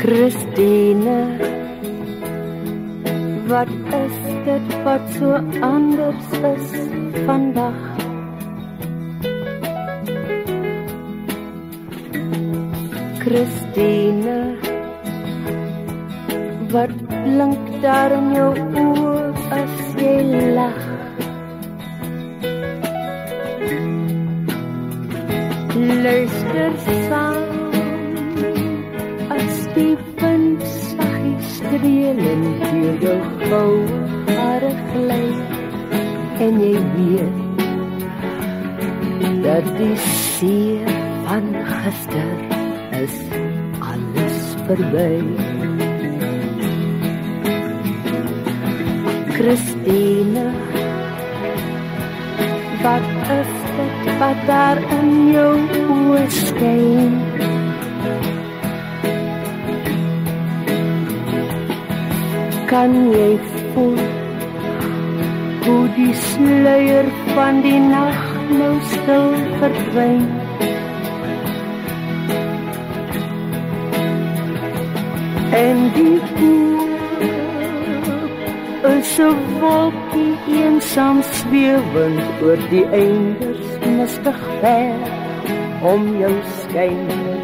Christina, wat is dit wat so anders is vandag? Christina, wat blink daar in jou oë as jy lag? Luister saam as die wind saggies strelend deur jou goue hare gly, en jy weet dat die seer van gister is alles verby. Christina, wat is dit wat daar in jou oë skyn? Kan jy voel hoe die sluier van die nag nou stil verdwyn? En die koel is 'n wolkie eensaam swewend oor die einders mistig ver om jou skyn.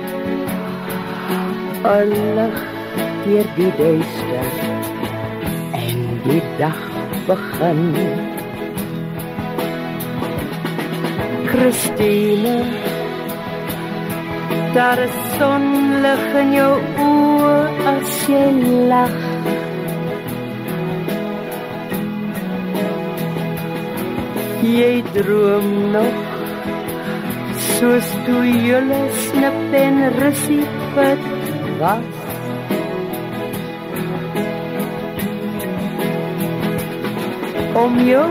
'n lig deur die duister en die dag begin. Christina, daar is sonlig in jou oë as jy lag. Jy droom nog, soos toe julle Snip en Rissiepit was. Om jou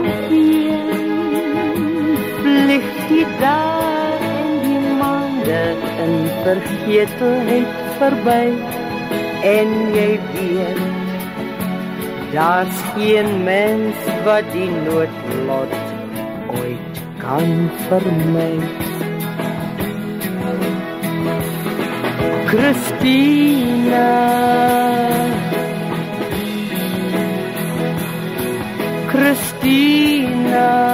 heen vlieg die dae en die maande in vergetelheid verby, en jy weet, daar's geen mens wat die noodlot ooit kan vermy. Christina, Christina,